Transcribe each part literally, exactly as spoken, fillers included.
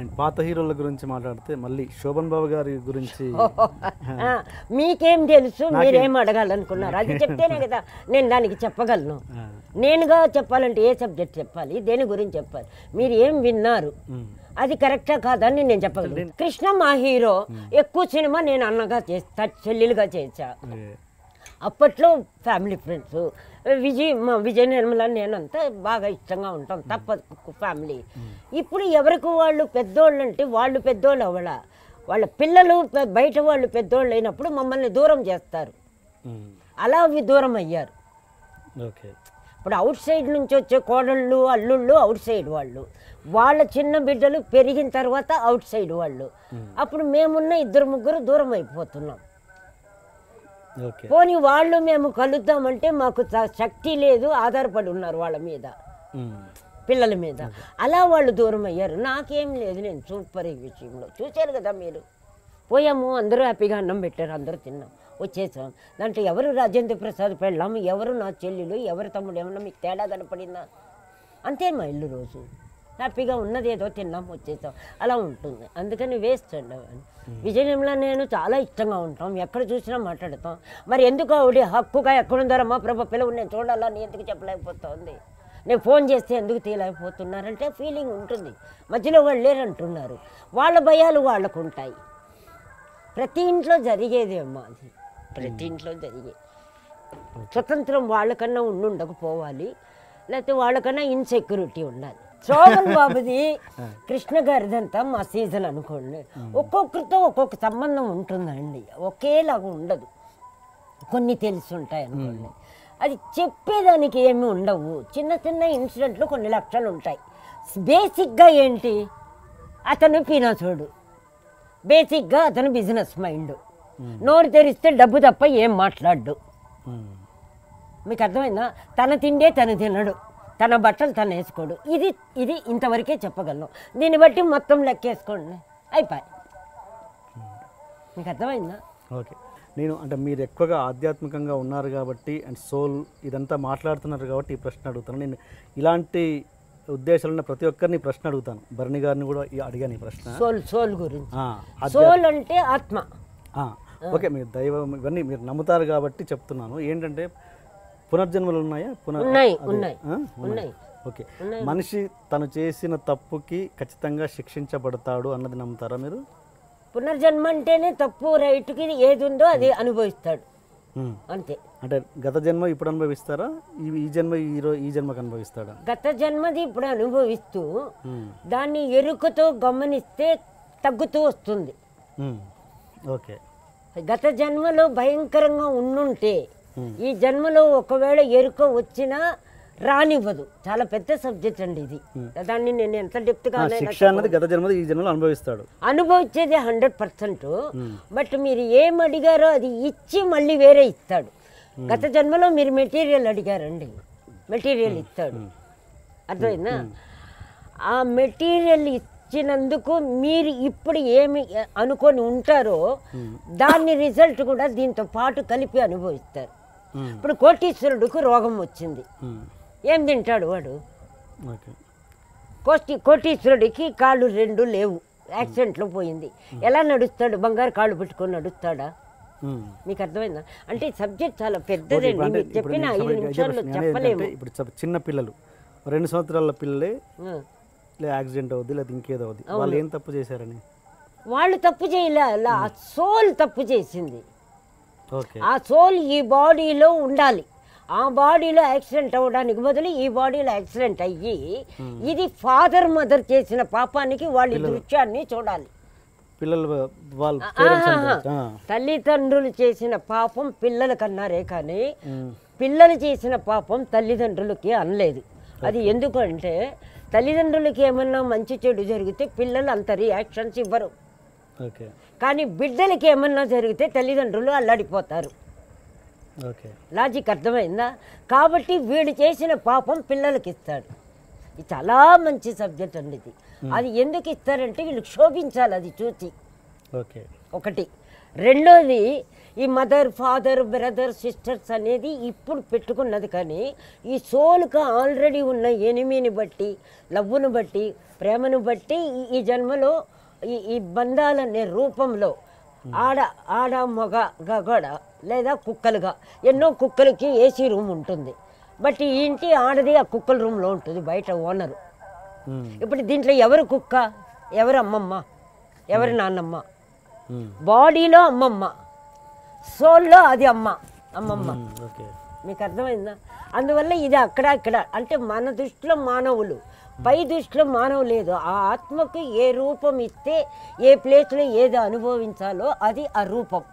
And పాత హీరోల గురించి మాట్లాడితే మళ్ళీ శోభన్ బాబు గారి గురించి మీకేం తెలుసు, మీరేం అడగాలనుకున్నారు అది చెప్తేనే కదా నేను దానికి చెప్పగలను. నేనుగా చెప్పాలంటే ఏ సబ్జెక్ట్ చెప్పాలి, దేని గురించి చెప్పాలి, మీరు ఏం విన్నారు, అది కరెక్టా కాదని నేను చెప్పగలను. కృష్ణ మా హీరో, ఎక్కువ సినిమా నేను అన్నగా చేస్తా, చెల్లెలుగా చేసా. అప్పట్లో ఫ్యామిలీ ఫ్రెండ్స్, విజయ్ మా విజయ నిర్మల నేనంతా బాగా ఇష్టంగా ఉంటాం, తప్పదు ఫ్యామిలీ. ఇప్పుడు ఎవరికి వాళ్ళు పెద్దోళ్ళు అంటే వాళ్ళు పెద్దోళ్ళు అవ్వాల, వాళ్ళ పిల్లలు బయట వాళ్ళు పెద్దోళ్ళు అయినప్పుడు మమ్మల్ని దూరం చేస్తారు. అలా అవి దూరం అయ్యారు. ఇప్పుడు అవుట్ సైడ్ నుంచి వచ్చే కోడళ్ళు అల్లుళ్ళు అవుట్ సైడ్ వాళ్ళు, వాళ్ళ చిన్న బిడ్డలు పెరిగిన తర్వాత అవుట్ సైడ్ వాళ్ళు. అప్పుడు మేమున్న ఇద్దరు ముగ్గురు దూరం అయిపోతున్నాం. పోనీ వాళ్ళు మేము కలుద్దామంటే మాకు శక్తి లేదు, ఆధారపడి ఉన్నారు వాళ్ళ మీద, పిల్లల మీద. అలా వాళ్ళు దూరం అయ్యారు. నాకేం లేదు, నేను సూపర్ ఈ విషయంలో చూశారు కదా మీరు. పోయాము, అందరూ హ్యాపీగా అన్నం పెట్టారు, అందరూ తిన్నాం, వచ్చేసాం. దాంట్లో ఎవరు రాజేంద్ర ప్రసాద్ పెళ్ళాము, ఎవరు నా చెల్లెలు, ఎవరు తమ్ముడు, ఏమన్నా మీకు తేడా కనపడిందా? అంతే మా ఇల్లు. రోజు హ్యాపీగా ఉన్నది ఏదో తిన్నాం, వచ్చేసాం, అలా ఉంటుంది. అందుకని వేస్ట్ అండి అవన్నీ. విజయ నిర్మల నేను చాలా ఇష్టంగా ఉంటాం, ఎక్కడ చూసినా మాట్లాడతాం. మరి ఎందుకు ఆవిడ హక్కుగా ఎక్కడుందారమ్మా ప్రభా పిల్లలు నేను చూడాలని ఎందుకు చెప్పలేకపోతుంది, నేను ఫోన్ చేస్తే ఎందుకు తీయలేకపోతున్నారంటే ఫీలింగ్ ఉంటుంది. మధ్యలో వాళ్ళు లేరంటున్నారు, వాళ్ళ భయాలు వాళ్ళకు ఉంటాయి. ప్రతి ఇంట్లో జరిగేది అమ్మా అది, ప్రతి ఇంట్లో జరిగే. స్వతంత్రం వాళ్ళకన్నా ఉండి ఉండకపోవాలి, లేకపోతే వాళ్ళకన్నా ఇన్సెక్యూరిటీ ఉండాలి. శోభన్ బాబుది కృష్ణ గారిదంతా మా సీజన్ అనుకోండి, ఒక్కొక్కరితో ఒక్కొక్క సంబంధం ఉంటుందండి, ఒకేలాగా ఉండదు. కొన్ని తెలిసి ఉంటాయి అనుకోండి, అది చెప్పేదానికి ఏమి ఉండవు. చిన్న చిన్న ఇన్సిడెంట్లు కొన్ని లక్షలు ఉంటాయి. బేసిక్గా ఏంటి, అతను పీనాసుడు, బేసిక్గా అతను బిజినెస్ మైండ్, నోరు తెరిస్తే డబ్బు తప్ప ఏం మాట్లాడు. మీకు అర్థమైందా? తన తిండే తను తినడు, తన బట్టలు తను వేసుకోడు. ఇది ఇది ఇంతవరకే చెప్పగలను. దీన్ని బట్టి మొత్తం లెక్కేసుకోండి, అయిపోయి. మీకు అర్థమైందా? ఓకే. నేను అంటే మీరు ఎక్కువగా ఆధ్యాత్మికంగా ఉన్నారు కాబట్టి అండ్ సోల్ ఇదంతా మాట్లాడుతున్నారు కాబట్టి ఈ ప్రశ్న అడుగుతాను. నేను ఇలాంటి ఉద్దేశాలున్న ప్రతి ఒక్కరిని ప్రశ్న అడుగుతాను. భరణి గారిని కూడా అడిగాను ఈ ప్రశ్న. సోల్ సోల్ గురించి. సోల్ అంటే ఆత్మ. ఓకే, మీరు దైవం ఇవన్నీ మీరు నమ్ముతారు కాబట్టి చెప్తున్నాను. ఏంటంటే పునర్జన్మలు ఉన్నాయా? ఉన్నాయి ఉన్నాయి ఉన్నాయి. ఓకే, మనిషి తను చేసిన తప్పుకి ఖచ్చితంగా శిక్షించబడతాడు అన్నది నమ్ముతారా మీరు? పునర్జన్మ అంటేనే తప్పు రైట్కి ఏది ఉందో అది అనుభవిస్తాడు అంతే. అంటే గత జన్మ ఇప్పుడు అనుభవిస్తారా, ఈ జన్మ ఈ జన్మకు అనుభవిస్తాడా? గత జన్మది ఇప్పుడు అనుభవిస్తూ దాన్ని ఎరుకతో గమనిస్తే తగ్గుతూ వస్తుంది. ఓకే, గత జన్మలో భయంకరంగా ఉండుంటే ఈ జన్మలో ఒకవేళ ఎరుక వచ్చినా రానివ్వదు. చాలా పెద్ద సబ్జెక్ట్ అండి ఇది. దాన్ని నేను ఎంత డెప్త్గా గత జన్మలో ఈ జన్మలో అనుభవిస్తాడు, అనుభవించేది హండ్రెడ్ పర్సెంట్. బట్ మీరు ఏం అడిగారో అది ఇచ్చి మళ్ళీ వేరే ఇస్తాడు. గత జన్మలో మీరు మెటీరియల్ అడిగారండి, మెటీరియల్ ఇస్తాడు. అర్థమైందా? ఆ మెటీరియల్ ఇచ్చినందుకు మీరు ఇప్పుడు ఏమి అనుకొని ఉంటారో దాని రిజల్ట్ కూడా దీంతో పాటు కలిపి అనుభవిస్తారు. ఇప్పుడు కోటీశ్వరుడికి రోగం వచ్చింది, ఏం తింటాడు వాడు? కోటి కోటీశ్వరుడికి కాళ్ళు రెండు లేవు, యాక్సిడెంట్లో పోయింది, ఎలా నడుస్తాడు? బంగారు కాళ్ళు పెట్టుకొని నడుస్తాడా? మీకు అర్థమైందా? అంటే సబ్జెక్ట్ చాలా పెద్దదండి, మీకు చెప్పిన ఐదు నిమిషాల్లో చెప్పలేము. ఇప్పుడు చిన్న పిల్లలు, రెండు సంవత్సరాల పిల్లలే యాక్సిడెంట్ అవుద్ది లేదా ఇంకేదో అవుద్ది, వాళ్ళు ఏం తప్పు చేశారని? వాళ్ళు తప్పు చేయలే, ఆ సోల్ తప్పు చేసింది. ఆ సోల్ ఈ బాడీలో ఉండాలి, ఆ బాడీలో యాక్సిడెంట్ అవ్వడానికి బదులు ఈ బాడీలో యాక్సిడెంట్ అయ్యి ఇది ఫాదర్ మదర్ చేసిన పాపానికి వాళ్ళ దృశ్యాన్ని చూడాలి. పిల్లలు తల్లిదండ్రులు చేసిన పాపం పిల్లలకి అన్నారే కానీ పిల్లలు చేసిన పాపం తల్లిదండ్రులకి అనలేదు. అది ఎందుకంటే తల్లిదండ్రులకి ఏమన్నా మంచి చెడు జరిగితే పిల్లలు అంత రియాక్షన్స్ ఇవ్వరు, కానీ బిడ్డలకి ఏమన్నా జరిగితే తల్లిదండ్రులు అల్లాడిపోతారు. లాజిక్ అర్థమైందా? కాబట్టి వీడు చేసిన పాపం పిల్లలకి ఇస్తాడు. ఇది చాలా మంచి సబ్జెక్ట్ అండి ఇది. అది ఎందుకు ఇస్తారంటే వీళ్ళు క్షోభించాలి అది చూసి. ఒకటి. రెండోది ఈ మదర్ ఫాదర్ బ్రదర్ సిస్టర్స్ అనేది ఇప్పుడు పెట్టుకున్నది, కానీ ఈ సోల్కి ఆల్రెడీ ఉన్న ఎనిమిని బట్టి, లవ్వును బట్టి, ప్రేమను బట్టి ఈ- ఈ జన్మలో ఈ ఈ బంధాలనే రూపంలో ఆడ ఆడ మగ గగడ లేదా కుక్కలుగా ఎన్నో కుక్కలకి ఏసీ రూమ్ ఉంటుంది. బట్ ఈ ఇంటి ఆడది ఆ కుక్కల రూమ్లో ఉంటుంది, బయట ఓనరు. ఇప్పుడు దీంట్లో ఎవరు కుక్క, ఎవరు అమ్మమ్మ, ఎవరు నాన్నమ్మ? బాడీలో అమ్మమ్మ, సోల్లో అది అమ్మ అమ్మమ్మ. ఓకే. మీకు అర్థమైందా? అందువల్ల ఇది అక్కడ ఇక్కడ అంటే మన దృష్టిలో మానవులు, పై దృష్టిలో మానవు లేదు. ఆ ఆత్మకు ఏ రూపం ఇస్తే ఏ ప్లేస్లో ఏది అనుభవించాలో అది ఆ రూపం.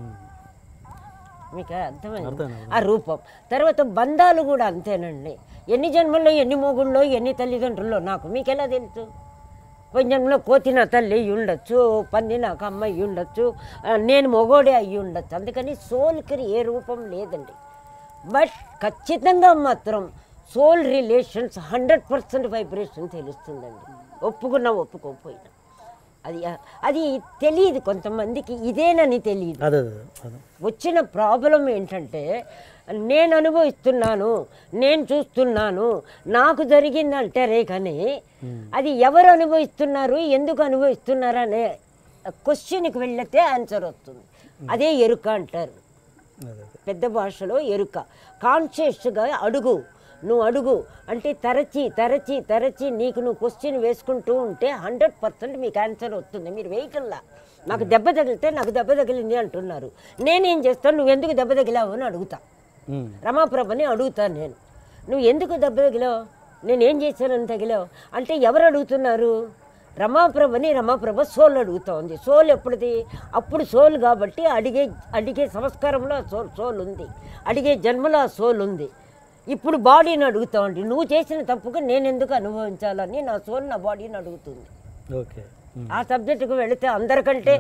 మీకు అర్థమైంది? ఆ రూపం. తర్వాత బంధాలు కూడా అంతేనండి. ఎన్ని జన్మల్లో ఎన్ని మొగుళ్ళో ఎన్ని తల్లిదండ్రుల్లో నాకు మీకు ఎలా తెలుసు? పోయిన జన్మలో కోతి నా తల్లి అయ్యి ఉండొచ్చు, పంది నాకు అమ్మ అయ్యి ఉండొచ్చు, నేను మొగోడే అయ్యి ఉండొచ్చు. అందుకని సోల్కి ఏ రూపం లేదండి. బట్ ఖచ్చితంగా మాత్రం soul relations hundred percent vibration తెలుస్తుందండి, ఒప్పుకున్నా ఒప్పుకోకపోయినా. అది అది తెలియదు కొంతమందికి, ఇదేనని తెలియదు. అదే అదే వచ్చిన ప్రాబ్లం ఏంటంటే నేను అనుభవిస్తున్నాను, నేను చూస్తున్నాను, నాకు జరిగిందంటారే కానీ అది ఎవరు అనుభవిస్తున్నారు, ఎందుకు అనుభవిస్తున్నారు అనే క్వశ్చన్కి వెళితే ఆన్సర్ వస్తుంది. అదే ఎరుక అంటారు పెద్ద భాషలో. ఎరుక కాన్షియస్గా అడుగు, నువ్వు అడుగు అంటే తరచి తరచి తరచి నీకు నువ్వు క్వశ్చన్ వేసుకుంటూ ఉంటే హండ్రెడ్ పర్సెంట్ మీకు ఆన్సర్ వస్తుంది. మీరు వెయిటల్లా నాకు దెబ్బ తగిలితే నాకు దెబ్బ తగిలింది అంటున్నారు, నేనేం చేస్తాను, నువ్వు ఎందుకు దెబ్బ తగిలావు అని అడుగుతా. రమాప్రభని అడుగుతాను నేను, నువ్వు ఎందుకు దెబ్బ తగిలావు, నేనేం చేశానని తగిలావు అంటే ఎవరు అడుగుతున్నారు? రమాప్రభని. రమాప్రభ సోల్ అడుగుతా ఉంది. సోల్ ఎప్పుడుది? అప్పుడు సోల్ కాబట్టి అడిగే అడిగే సంస్కారంలో ఆ సోల్ సోల్ ఉంది, అడిగే జన్మలో ఆ సోల్ ఉంది. ఇప్పుడు బాడీని అడుగుతా ఉండి నువ్వు చేసిన తప్పుగా నేను ఎందుకు అనుభవించాలని నా సోల్ నా బాడీని అడుగుతుంది. ఓకే. ఆ సబ్జెక్టుకు వెళితే అందరికంటే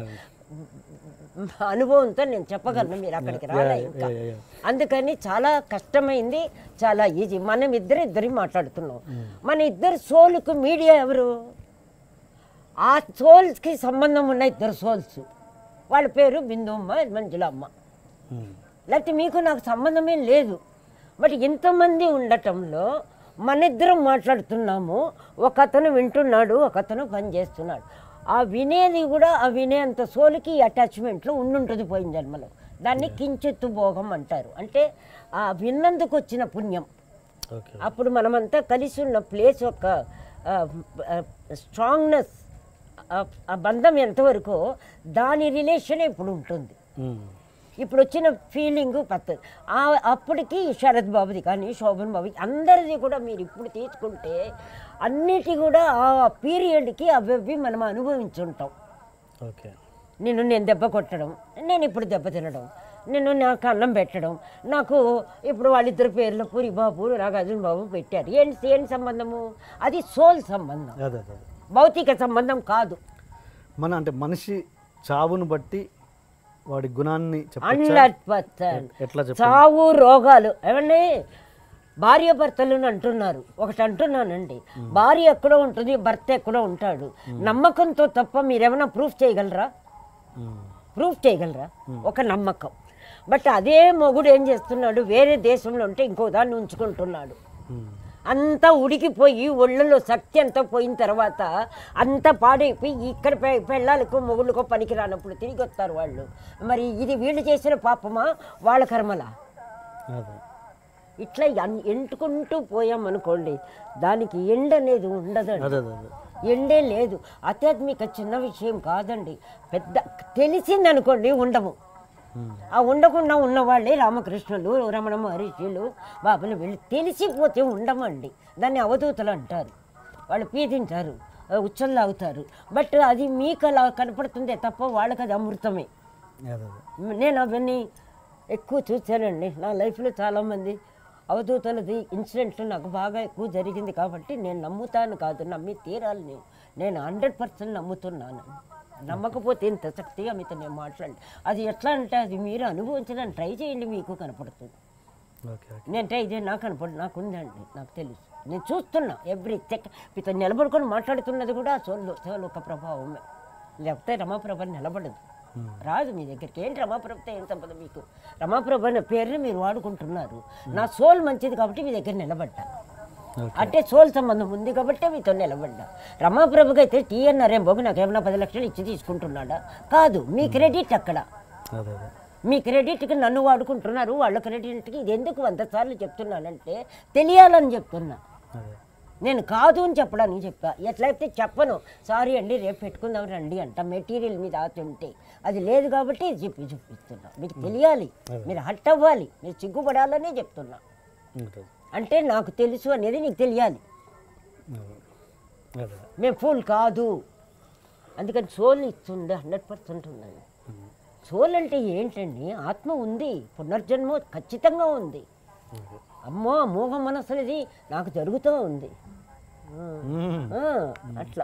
అనుభవంతో నేను చెప్పగలను, మీరు అక్కడికి రాలే ఇంకా. అందుకని చాలా కష్టమైంది, చాలా ఈజీ. మనం ఇద్దరు ఇద్దరి మాట్లాడుతున్నాం. మన ఇద్దరు సోల్కు మీడియా ఎవరు? ఆ సోల్స్కి సంబంధం ఉన్న ఇద్దరు సోల్స్, వాళ్ళ పేరు బిందుమ్మ, మంజులమ్మ. లేకపోతే మీకు నాకు సంబంధమే లేదు. బట్ ఇంతమంది ఉండటంలో మన ఇద్దరం మాట్లాడుతున్నాము, ఒక అతను వింటున్నాడు, ఒక అతను పని చేస్తున్నాడు. ఆ వినేది కూడా ఆ వినేంత సోలుకి అటాచ్మెంట్లో ఉండుంటుంది పోయిన జన్మలో. దాన్ని కించెత్తు భోగం అంటారు. అంటే ఆ విన్నందుకు వచ్చిన పుణ్యం. అప్పుడు మనమంతా కలిసి ఉన్న ప్లేస్ యొక్క స్ట్రాంగ్నెస్, ఆ బంధం ఎంతవరకు దాని రిలేషన్ ఇప్పుడు ఉంటుంది. ఇప్పుడు వచ్చిన ఫీలింగ్ పద్ధతి అప్పటికి శరత్ బాబుది కానీ శోభన్ బాబుది అందరిది కూడా మీరు ఇప్పుడు తీసుకుంటే అన్నిటి కూడా ఆ పీరియడ్కి అవి మనం అనుభవించుంటాం. ఓకే. నిన్ను నేను దెబ్బ కొట్టడం, నేను ఇప్పుడు దెబ్బ తినడం, నిన్ను నాకు అన్నం పెట్టడం, నాకు ఇప్పుడు వాళ్ళిద్దరు పేర్లు పూరి బాబు నాగార్జున బాబు పెట్టారు. ఏంటి ఏంటి సంబంధము? అది సోల్ సంబంధం, భౌతిక సంబంధం కాదు. మన అంటే మనిషి చావును బట్టి వాడి గుణాన్ని హండ్రెడ్ పర్సెంట్ చావు రోగాలు ఏమండి భార్య భర్తలు అంటున్నారు. ఒకటి అంటున్నానండి, భార్య ఎక్కడో ఉంటుంది, భర్త ఎక్కడో ఉంటాడు. నమ్మకంతో తప్ప మీరేమైనా ప్రూఫ్ చేయగలరా? ప్రూఫ్ చేయగలరా? ఒక నమ్మకం. బట్ అదే మొగుడు ఏం చేస్తున్నాడు, వేరే దేశంలో ఉంటే ఇంకో దాన్ని ఉంచుకుంటున్నాడు. అంతా ఉడికిపోయి ఒళ్ళలో శక్తి అంతా పోయిన తర్వాత అంతా పాడైపోయి ఇక్కడ పెళ్ళాలకు మొగుళ్ళకో పనికి రానప్పుడు తిరిగి వస్తారు వాళ్ళు. మరి ఇది వీళ్ళు చేసిన పాపమా వాళ్ళ కర్మలా? ఇట్లా ఎంటుకుంటూ పోయామనుకోండి, దానికి ఎండ అనేది ఉండదండి, ఎండే లేదు. ఆధ్యాత్మిక చిన్న విషయం కాదండి, పెద్ద తెలిసిందనుకోండి ఉండము. ఆ ఉండకుండా ఉన్నవాళ్ళే రామకృష్ణులు, రమణ మహర్షులు, బాబులు వీళ్ళు తెలిసిపోతే ఉండమండి. దాన్ని అవధూతలు అంటారు. వాళ్ళు పీదింటారు, ఉచ్చలు లాగుతారు. బట్ అది మీకు అలా కనపడుతుందే తప్ప వాళ్ళకి అది అమృతమే. నేను అవన్నీ ఎక్కువ చూశానండి నా లైఫ్లో. చాలామంది అవధూతలది ఇన్సిడెంట్లు నాకు బాగా ఎక్కువ జరిగింది కాబట్టి నేను నమ్ముతాను కాదు, నమ్మి తీరాలి. నేను నేను హండ్రెడ్ పర్సెంట్ నమ్ముతున్నాను. నమ్మకపోతే ఇంత శక్తిగా మీతో నేను మాట్లాడి అది ఎట్లా అంటే అది మీరు అనుభవించడానికి ట్రై చేయండి, మీకు కనపడుతుంది. నేను ట్రై చేయండి, నాకు కనపడు, నాకు ఉందండి, నాకు తెలుసు, నేను చూస్తున్నా. ఎవ్రీ చెక్ మీతో నిలబడుకొని మాట్లాడుతున్నది కూడా సోలు సోలు ఒక ప్రభావమే, లేకపోతే రమాప్రభ నిలబడదు. రాదు మీ దగ్గరికి. ఏంటి రమాప్రభుతో ఏం సంపద మీకు? రమాప్రభు అనే పేరుని మీరు వాడుకుంటున్నారు. నా సోల్ మంచిది కాబట్టి మీ దగ్గర నిలబడ్డా, అంటే సోల్ సంబంధం ఉంది కాబట్టి మీతో నిలబడ్డా. రమాప్రభుకి అయితే టీఎన్ఆర్ ఏం పోగు నాకు ఏమైనా పది లక్షలు ఇచ్చి తీసుకుంటున్నాడా? కాదు, మీ క్రెడిట్ అక్కడ. మీ క్రెడిట్కి నన్ను వాడుకుంటున్నారు, వాళ్ళ క్రెడిట్కి. ఇది ఎందుకు వంద సార్లు చెప్తున్నానంటే తెలియాలని చెప్తున్నా. నేను కాదు అని చెప్పడానికి చెప్పా. ఎట్లయితే చెప్పను, సారీ అండి రేపు పెట్టుకుందాం రండి అంట. మెటీరియల్ మీద ఆశ ఉంటే అది లేదు కాబట్టి చెప్పి చూపిస్తున్నా. మీకు తెలియాలి, మీరు హట్ అవ్వాలి, మీరు సిగ్గుపడాలనే చెప్తున్నా. అంటే నాకు తెలుసు అనేది నీకు తెలియాలి. మేము ఫుల్ కాదు, అందుకని సోల్ ఇస్తుంది, హండ్రెడ్ పర్సెంట్ ఉన్నది. సోల్ అంటే ఏంటండి? ఆత్మ ఉంది, పునర్జన్మ ఖచ్చితంగా ఉంది. అమ్మో మోహ మనసులది నాకు జరుగుతూ ఉంది అట్లా.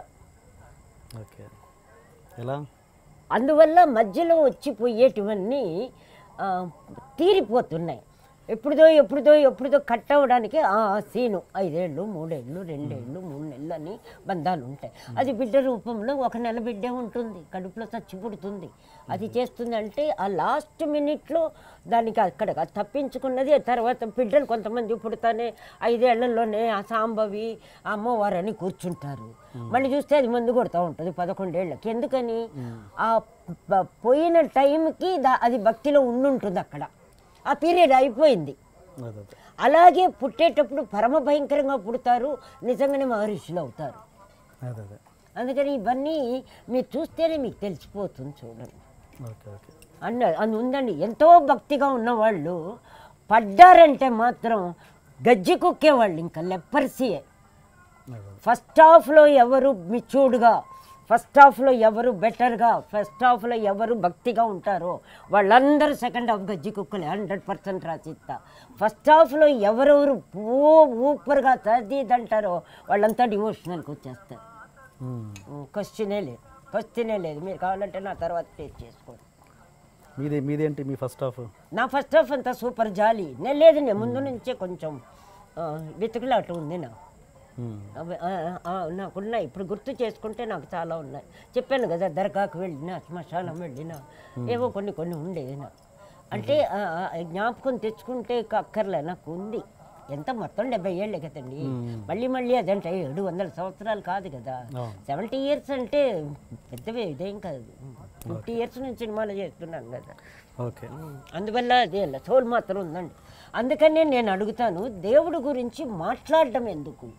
ఎలా? అందువల్ల మధ్యలో వచ్చిపోయేటివన్నీ తీరిపోతున్నాయి. ఎప్పుడుదో ఎప్పుడుదో ఎప్పుడుదో కట్ అవ్వడానికి ఆ సీను ఐదేళ్ళు మూడేళ్ళు రెండేళ్ళు మూడు నెలలు అని బంధాలు ఉంటాయి. అది బిడ్డ రూపంలో ఒక నెల బిడ్డే ఉంటుంది, కడుపులో చచ్చి పుడుతుంది. అది చేస్తుంది అంటే ఆ లాస్ట్ మినిట్లో దానికి అక్కడ తప్పించుకున్నది. తర్వాత బిడ్డలు కొంతమంది పుడతానే ఐదేళ్లలోనే ఆ సాంబవి అమ్మవారని కూర్చుంటారు. మళ్ళీ చూస్తే అది మందు కొడుతూ ఉంటుంది పదకొండేళ్ళకి. ఎందుకని? ఆ పోయిన టైంకి అది భక్తిలో ఉండుంటుంది అక్కడ, ఆ పీరియడ్ అయిపోయింది. అలాగే పుట్టేటప్పుడు పరమ భయంకరంగా పుడతారు, నిజంగానే మహర్షులు అవుతారు. అందుకని ఇవన్నీ మీరు చూస్తేనే మీకు తెలిసిపోతుంది. చూడండి అన్న అది ఉందండి. ఎంతో భక్తిగా ఉన్నవాళ్ళు పడ్డారంటే మాత్రం గజ్జి కుక్కేవాళ్ళు, ఇంకా లెప్పర్సీయే. ఫస్ట్ హాఫ్లో ఎవరు మిచ్యూర్డ్గా, ఫస్ట్ హాఫ్లో ఎవరు బెటర్గా, ఫస్ట్ హాఫ్లో ఎవరు భక్తిగా ఉంటారో వాళ్ళందరూ సెకండ్ హాఫ్ గజ్జి కుక్కలే, హండ్రెడ్ పర్సెంట్ రాసిస్తా. ఫస్ట్ హాఫ్లో ఎవరెవరు ఓ ఊపర్గా తదిదంటారో వాళ్ళంతా డివోషనల్కి వచ్చేస్తారు. క్వశ్చనే లేదు, క్వశ్చనే లేదు. మీరు కావాలంటే నా తర్వాత టేస్ట్ చేసుకోండి. మీదే మీదేంటి మీ ఫస్ట్ హాఫ్? నా ఫస్ట్ హాఫ్ అంతా సూపర్ జాలీ. నేను లేదు, నేను ముందు నుంచే కొంచెం వెతుకులాట ఉంది నా నాకున్నాయి. ఇప్పుడు గుర్తు చేసుకుంటే నాకు చాలా ఉన్నాయి. చెప్పాను కదా, దర్గాకు వెళ్ళినా, శ్మశానం వెళ్ళినా, ఏవో కొన్ని కొన్ని ఉండేది నా. అంటే జ్ఞాపకం తెచ్చుకుంటే అక్కర్లే, నాకు ఉంది. ఎంత మొత్తం డెబ్బై ఏళ్ళే కదండి. మళ్ళీ మళ్ళీ అదంటే ఏడు వందల సంవత్సరాలు కాదు కదా. సెవెంటీ ఇయర్స్ అంటే పెద్దవే, ఇదేం కాదు. ఫిఫ్టీ ఇయర్స్ నుంచి సినిమాలు చేస్తున్నాను కదా. ఓకే, అందువల్ల అదే సోల్ మాత్రం ఉందండి. అందుకనే నేను అడుగుతాను, దేవుడి గురించి మాట్లాడడం ఎందుకు?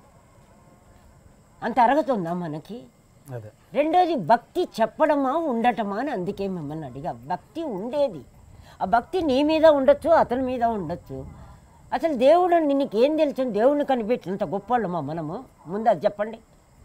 అంత అరగతుందా మనకి? రెండోది భక్తి చెప్పడమా ఉండటమా అని అందుకే మిమ్మల్ని అడిగా. భక్తి ఉండేది, ఆ భక్తి నీ మీద ఉండొచ్చు, అతని మీద ఉండొచ్చు. అసలు దేవుడు నీకేం తెలుసు? దేవుడిని కనిపెట్టినంత గొప్పవాళ్ళమా మనము? ముందు అది చెప్పండి.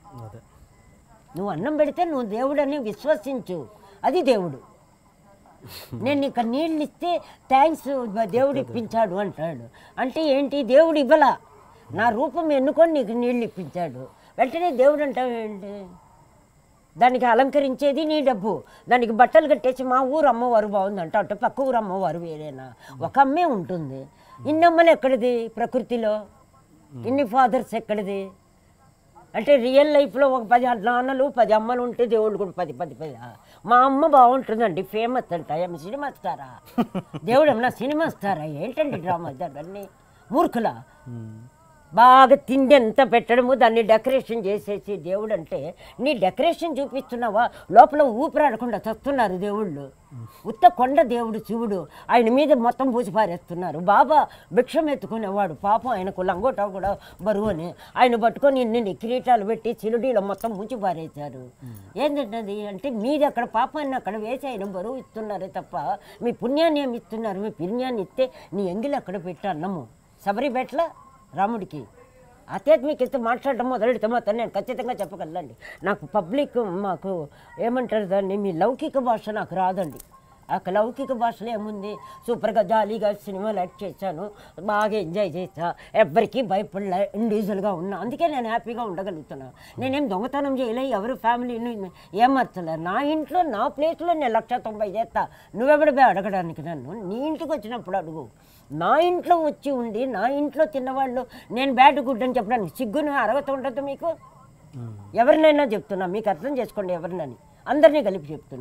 నువ్వు అన్నం పెడితే నువ్వు దేవుడని విశ్వసించు, అది దేవుడు. నేను నీకు నీళ్ళు ఇస్తే థ్యాంక్స్ దేవుడు ఇప్పించాడు అంటాడు. అంటే ఏంటి? దేవుడు ఇవ్వలా, నా రూపం ఎన్నుకొని నీకు నీళ్ళు ఇప్పించాడు. వెంటనే దేవుడు అంటావు ఏంటి? దానికి అలంకరించేది నీ డబ్బు, దానికి బట్టలు కట్టేసి మా ఊరు అమ్మవారు బాగుందంట అంటే పక్క ఊరు అమ్మవారు వేరేనా? ఒక అమ్మే ఉంటుంది. ఇన్ని అమ్మలు ఎక్కడిది ప్రకృతిలో? ఇన్ని ఫాదర్స్ ఎక్కడిది? అంటే రియల్ లైఫ్లో ఒక పది నాన్నలు పది అమ్మలు ఉంటే దేవుళ్ళు కూడా పది పది పది. మా అమ్మ బాగుంటుందండి, ఫేమస్ అంట. ఏమి సినిమా ఇస్తారా? దేవుడు ఏమన్నా సినిమా ఇస్తారా? ఏంటండి డ్రామా అన్నీ? మూర్ఖులా? బాగా తిండి ఎంత పెట్టడము, దాన్ని డెకరేషన్ చేసేసి దేవుడు అంటే నీ డెకరేషన్ చూపిస్తున్నావా? లోపల ఊపిరాడకుండా చస్తున్నారు దేవుళ్ళు. ఉత్త కొండ దేవుడు శివుడు, ఆయన మీద మొత్తం పూసి పారేస్తున్నారు. బాబా భిక్షం ఎత్తుకునేవాడు, పాపం ఆయనకు లంగోటా కూడా బరువు అని ఆయన పట్టుకొని ఇన్ని కిరీటాలు పెట్టి చిలుడీలో మొత్తం ముంచి పారేశారు. ఏంటంటే అంటే మీది అక్కడ పాపాన్ని అక్కడ వేసి ఆయన బరువు ఇస్తున్నారే తప్ప మీ పుణ్యాన్ని ఏమి ఇస్తున్నారు? మీ పుణ్యాన్ని ఇస్తే నీ ఎంగిలి అక్కడ పెట్టి అన్నము శబరిపేటల రాముడికి. ఆధ్యాత్మికత మాట్లాడటం మొదలెడితే మాత్రం నేను ఖచ్చితంగా చెప్పగలండి. నాకు పబ్లిక్ మాకు ఏమంటారు దాన్ని, మీ లౌకిక భాష నాకు రాదండి. ఆ లౌకిక భాషలో ఏముంది? సూపర్గా జాలీగా సినిమాలు యాక్ట్ చేశాను, బాగా ఎంజాయ్ చేసా, ఎవరికి భయపడలే, ఇండివిజువల్గా ఉన్నా. అందుకే నేను హ్యాపీగా ఉండగలుగుతున్నాను. నేనేం దొంగతనం చేయలే, ఎవరు ఫ్యామిలీని ఏమర్చలే. నా ఇంట్లో నా ప్లేస్లో నేను లక్ష తొంభై చేస్తా. నువ్వెవడిపోయి అడగడానికి నన్ను? నీ ఇంటికి వచ్చినప్పుడు అడుగు. నా ఇంట్లో వచ్చి ఉండి నా ఇంట్లో తిన్నవాళ్ళు నేను బ్యాడ్ గుడ్ అని చెప్పడానికి సిగ్గును అర్హత ఉండదు మీకు? ఎవరినైనా చెప్తున్నా, మీకు అర్థం చేసుకోండి. ఎవరినని అందరినీ కలిపి చెప్తున్నా.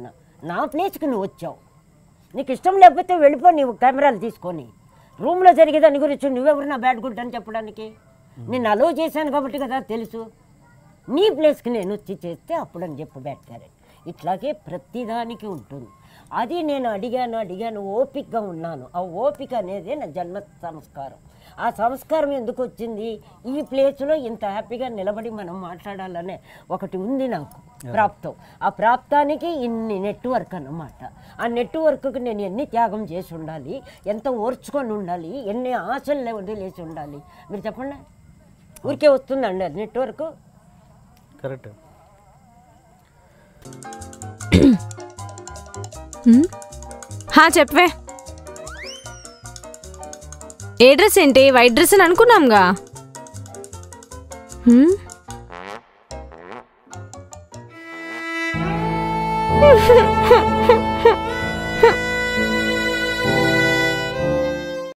నా ప్లేస్కి నువ్వు వచ్చావు, నీకు ఇష్టం లేకపోతే వెళ్ళిపో నీవు కెమెరాలు తీసుకొని. రూమ్లో జరిగే దాని గురించి నువ్వెవరు నా బ్యాడ్ గుడ్ అని చెప్పడానికి? నేను అలో చేశాను కాబట్టి కదా తెలుసు. నీ ప్లేస్కి నేను వచ్చి చేస్తే అప్పుడు అని చెప్పు బ్యాడ్ క్యారెక్టర్. ఇట్లాగే ప్రతిదానికి ఉంటుంది. అది నేను అడిగాను అడిగాను ఓపికగా ఉన్నాను. ఆ ఓపిక అనేది నా జన్మ సంస్కారం. ఆ సంస్కారం ఎందుకు వచ్చింది? ఈ ప్లేస్లో ఇంత హ్యాపీగా నిలబడి మనం మాట్లాడాలనే ఒకటి ఉంది నాకు ప్రాప్తం. ఆ ప్రాప్తానికి ఇన్ని నెట్వర్క్ అన్నమాట. ఆ నెట్వర్క్కి నేను ఎన్ని త్యాగం చేసి ఉండాలి, ఎంత ఓర్చుకొని ఉండాలి, ఎన్ని ఆశలు వదిలేసి ఉండాలి. మీరు చెప్పండి, ఊరికే వస్తుందండి అది నెట్వర్క్? కరెక్ట్. చెప్పవే, ఏ డ్రెస్ ఏంటి? వైట్ డ్రెస్ అని అనుకున్నాంగా. హ్మ్